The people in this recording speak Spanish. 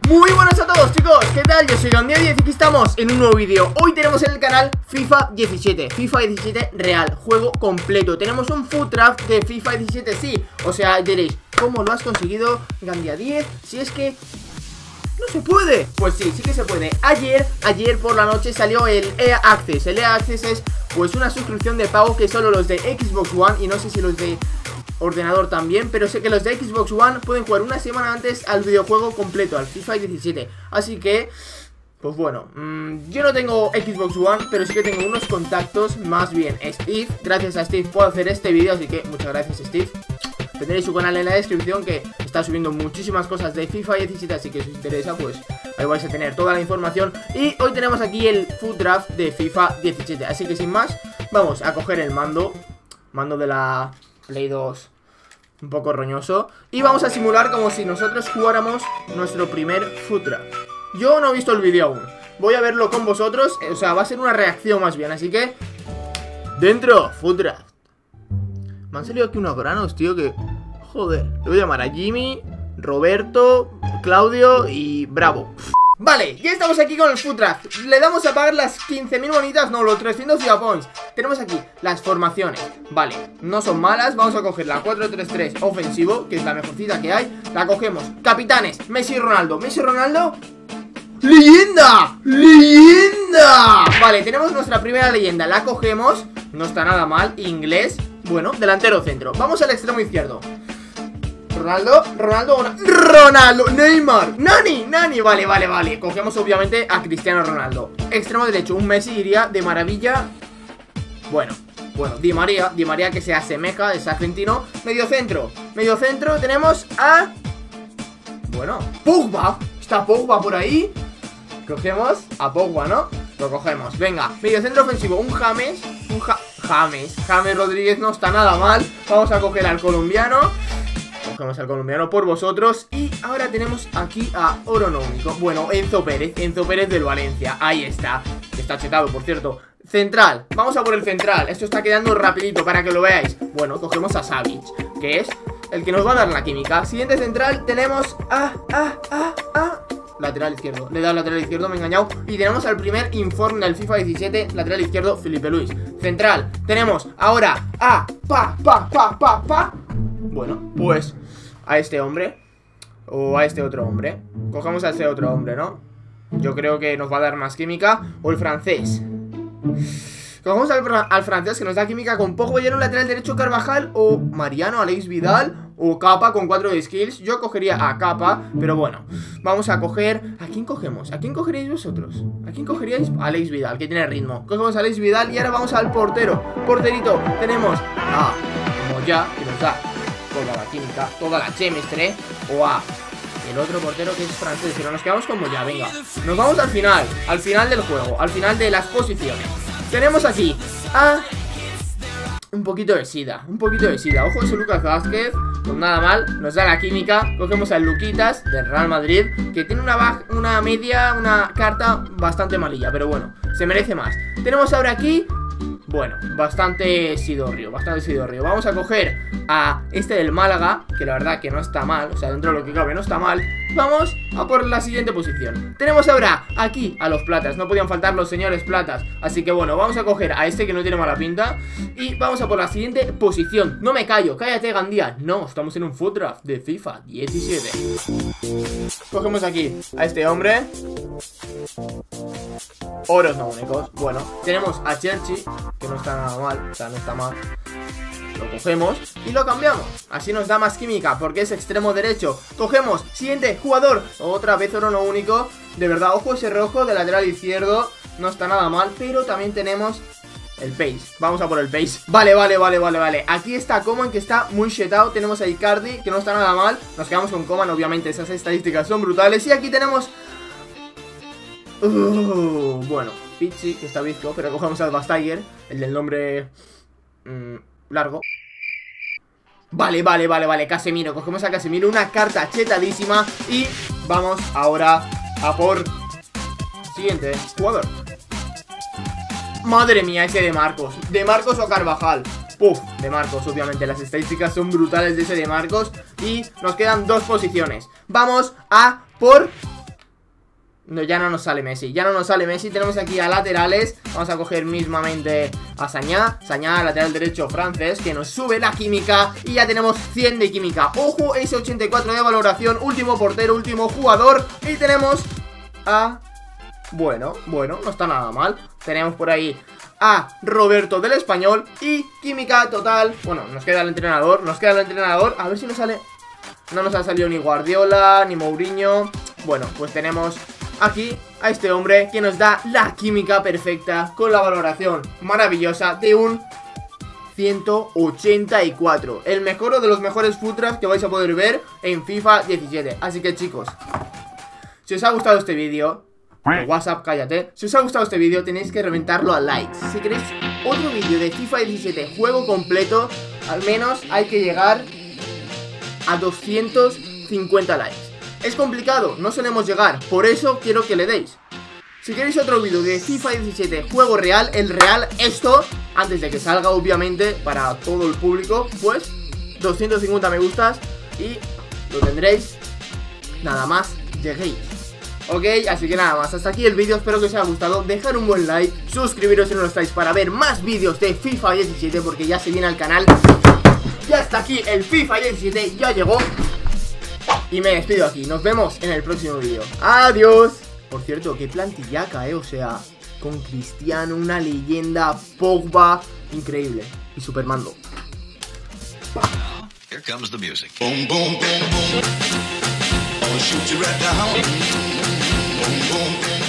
Muy buenas a todos, chicos, ¿qué tal? Yo soy Gandia10 y aquí estamos en un nuevo vídeo. Hoy tenemos en el canal FIFA 17, FIFA 17 real, juego completo. Tenemos un food draft de FIFA 17, sí. O sea, diréis, ¿cómo lo has conseguido, Gandia10? Si es que no se puede. Pues sí, sí que se puede. Ayer por la noche salió el EA Access. El EA Access es pues una suscripción de pago que solo los de Xbox One y no sé si los de ordenador también, pero sé que los de Xbox One pueden jugar una semana antes al videojuego completo, al FIFA 17. Así que, pues bueno, yo no tengo Xbox One, pero sí que tengo unos contactos, más bien Steve. Gracias a Steve puedo hacer este vídeo, así que muchas gracias, Steve. Tendréis su canal en la descripción, que está subiendo muchísimas cosas de FIFA 17, así que si os interesa, pues ahí vais a tener toda la información. Y hoy tenemos aquí el food draft de FIFA 17, así que sin más, vamos a coger el mando de la Play 2, un poco roñoso, y vamos a simular como si nosotros jugáramos nuestro primer food draft. Yo no he visto el vídeo aún, voy a verlo con vosotros, o sea, va a ser una reacción más bien, así que dentro, food draft. Me han salido aquí unos granos, tío, que joder, le voy a llamar a Jimmy, Roberto, Claudio y Bravo. Vale, ya estamos aquí con el food draft. Le damos a pagar las 15.000 bonitas, no, los 300 FIFA points. Tenemos aquí las formaciones. Vale, no son malas, vamos a coger la 4-3-3 ofensivo, que es la mejorcita que hay. La cogemos, capitanes, Messi y Ronaldo. Messi y Ronaldo, ¡leyenda! ¡Leyenda! Vale, tenemos nuestra primera leyenda, la cogemos. No está nada mal, inglés. Bueno, delantero centro, vamos al extremo izquierdo. Ronaldo, Neymar, Nani, vale. Cogemos obviamente a Cristiano Ronaldo. Extremo derecho, un Messi iría de maravilla. Bueno, Di María que se asemeja, es argentino. Medio centro tenemos a... bueno, Pogba, está Pogba por ahí. Cogemos a Pogba, ¿no? Lo cogemos, venga, medio centro ofensivo, un James Rodríguez no está nada mal. Vamos a coger al colombiano. Cogemos al colombiano por vosotros. Y ahora tenemos aquí a oro no único. Bueno, Enzo Pérez del Valencia. Ahí está, está chetado, por cierto. Central, vamos a por el central. Esto está quedando rapidito para que lo veáis. Bueno, cogemos a Savic, que es el que nos va a dar la química. Siguiente central, tenemos lateral izquierdo. Le he dado lateral izquierdo, me he engañado. Y tenemos al primer informe del FIFA 17, lateral izquierdo, Felipe Luis. Central, tenemos ahora a bueno, pues a este hombre o a este otro hombre. Cogemos a este otro hombre, ¿no? Yo creo que nos va a dar más química. O el francés. Cogemos al francés, que nos da química con Pogba y en un lateral derecho Carvajal o Mariano, Alex Vidal o Capa con 4 de skills. Yo cogería a Capa, pero bueno, vamos a coger... ¿A quién cogemos? ¿A quién cogeríais vosotros? ¿A quién cogeríais? A Alex Vidal, que tiene ritmo. Cogemos a Alex Vidal y ahora vamos al portero. Porterito, tenemos a Moya, que nos da toda la química, toda la chemistry, o a el otro portero que es francés, pero nos quedamos con Moya, venga. Nos vamos al final del juego, al final de las posiciones. Tenemos aquí a un poquito de sida. Ojo, ese Lucas Vázquez, pues nada mal, nos da la química. Cogemos al Luquitas del Real Madrid, que tiene una carta bastante malilla, pero bueno, se merece más. Tenemos ahora aquí, bueno, bastante sidorrio. Vamos a coger a este del Málaga, que la verdad que no está mal, o sea, dentro de lo que cabe no está mal. Vamos a por la siguiente posición. Tenemos ahora aquí a los platas, no podían faltar los señores platas. Así que bueno, vamos a coger a este que no tiene mala pinta y vamos a por la siguiente posición. No me callo, cállate, Gandía. No, estamos en un food draft de FIFA 17. Cogemos aquí a este hombre. Oros no únicos. Bueno, tenemos a Chelsea, que no está nada mal, o sea, no está mal. Lo cogemos y lo cambiamos. Así nos da más química porque es extremo derecho. Cogemos, siguiente jugador. Otra vez oro no único. De verdad, ojo ese rojo de lateral izquierdo. No está nada mal, pero también tenemos el pace. Vamos a por el pace. Vale. Aquí está Coman, que está muy shetado. Tenemos a Icardi, que no está nada mal. Nos quedamos con Coman, obviamente esas estadísticas son brutales. Y aquí tenemos... bueno, Pichi, que está bizco, pero cogemos al Bastiger, el del nombre largo. Vale, Casemiro, cogemos a Casemiro, una carta chetadísima. Y vamos ahora a por siguiente jugador. Madre mía, ese de Marcos o Carvajal. De Marcos, obviamente las estadísticas son brutales de ese de Marcos. Y nos quedan dos posiciones. Vamos a por No, ya no nos sale Messi, ya no nos sale Messi. Tenemos aquí a laterales. Vamos a coger mismamente a Sañá. Sañá, lateral derecho francés, que nos sube la química. Y ya tenemos 100 de química. Ojo, ese 84 de valoración. Último portero, último jugador. Y tenemos a... Bueno, no está nada mal. Tenemos por ahí a Roberto del Español. Y química total. Bueno, nos queda el entrenador. A ver si nos sale... No nos ha salido ni Guardiola, ni Mourinho. Bueno, pues tenemos aquí a este hombre que nos da la química perfecta con la valoración maravillosa de un 184. El mejor de los mejores food drafts que vais a poder ver en FIFA 17. Así que chicos, si os ha gustado este vídeo, WhatsApp, cállate. Si os ha gustado este vídeo tenéis que reventarlo a likes. Si queréis otro vídeo de FIFA 17 juego completo, al menos hay que llegar a 250 likes. Es complicado, no solemos llegar, por eso quiero que le deis. Si queréis otro vídeo de FIFA 17 juego real, el real esto, antes de que salga obviamente para todo el público, pues 250 me gustas y lo tendréis nada más lleguéis. Ok, así que nada más, hasta aquí el vídeo, espero que os haya gustado. Dejar un buen like, suscribiros si no lo estáis para ver más vídeos de FIFA 17 porque ya se viene al canal. Ya está aquí el FIFA 17, ya llegó. Y me despido aquí, nos vemos en el próximo vídeo. Adiós. Por cierto, qué plantillaca, o sea, con Cristiano, una leyenda, Pogba, increíble. Y Supermando. Here comes the music. Boom, boom, boom, boom. I'll shoot you right down. Boom, boom, boom.